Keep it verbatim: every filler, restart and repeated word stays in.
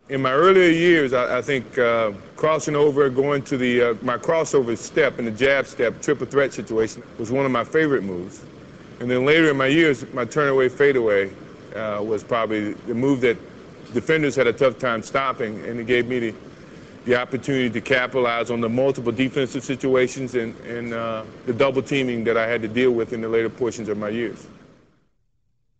In my earlier years, I, I think uh, crossing over, going to the uh, my crossover step and the jab step, triple threat situation was one of my favorite moves. And then later in my years, my turn-away fadeaway uh, was probably the move that defenders had a tough time stopping, and it gave me the, the opportunity to capitalize on the multiple defensive situations and, and uh, the double teaming that I had to deal with in the later portions of my years.